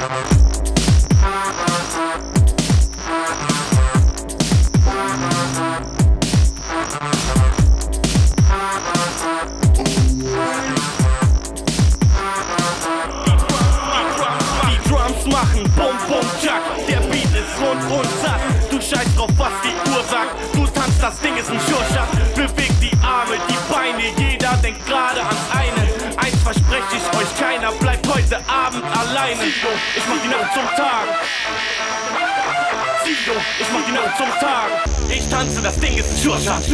Machen, bum bum Jack, der Beat ist rund und satt. Du scheißt drauf, was die Uhr sagt. Du tanzt, das Ding ist ein Schurschaft. Beweg die Arme, die Beine, jeder denkt gerade ans eine. Eins verspreche ich euch, keiner bleibt heute Abend alleine. Ich mach die Nacht zum Tag. Ich mach die Nacht zum Tag. Ich tanze, das Ding ist ein Schurschaft.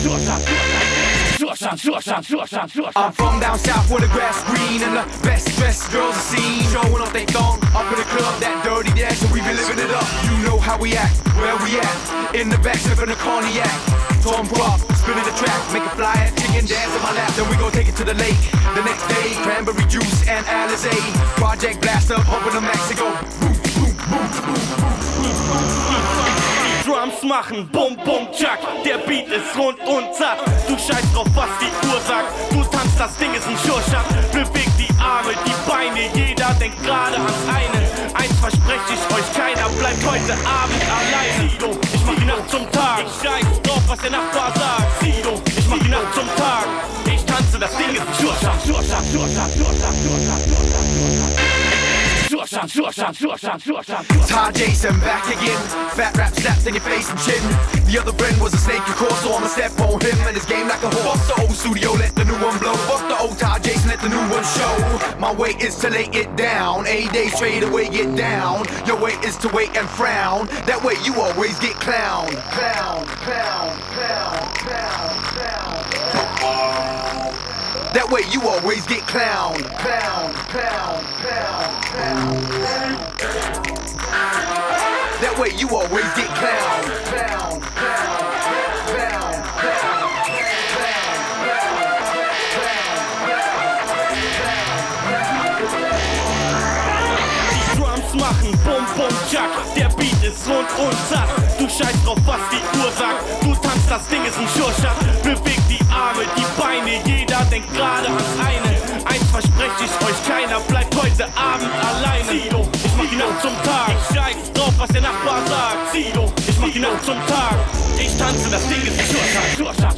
I'm from down south where the grass green and the best dressed girls are seen, showing off they thong up in the club, that dirty dance, and we be living it up. You know how we act, where we at, in the back sipping the cognac. Tom Pop, spinning the track, make a fly ass chicken dance on my lap, then we gon' take it to the lake. The next day, cranberry juice and Alizé, Project Blaster pumping the Mexico. Drums machen, bum bum Jack, der Beat ist rund und satt. Du scheißt drauf, was die Uhr sagt. Du tanzt, das Ding ist ein Schurschaft. Beweg die Arme, die Beine, jeder denkt gerade ans eine. Eins verspreche ich euch, keiner bleibt heute Abend alleine. Ich mach die Nacht zum Tag. Ich scheiß drauf, was der Nachbar sagt. Ich mach die Nacht zum Tag. Ich tanze, das Ding ist ein Schurschaft. Ty Jason back again, fat rap slapped in your face and chin. The other friend was a snake, of course, so I'ma step on him and his game like a horse. Fuck the old studio, let the new one blow. Fuck the old Ty Jason, let the new one show. My way is to lay it down, 8 days straight away get down. Your way is to wait and frown, that way you always get clowned. That way you always get clowned. That way you always get clowned. Die Drums machen, bum bum Jack, der Beat ist rund und satt. Du scheißt drauf, was die Uhr sagt. Du tanzt, das Ding ist ein Schurschaft. Beweg die Arme, die Beine, jeder denkt gerade ans eine. Eins verspreche ich euch, keiner bleibt heute Abend alleine. Ich mach die Nacht zum Tag. Ich scheiß drauf, was der Nachbar sagt. Ich mach die Nacht zum Tag. Ich tanze, das Ding ist ein Schurschaft.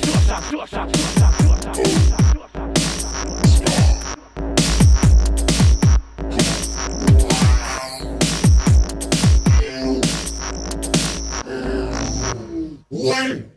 One.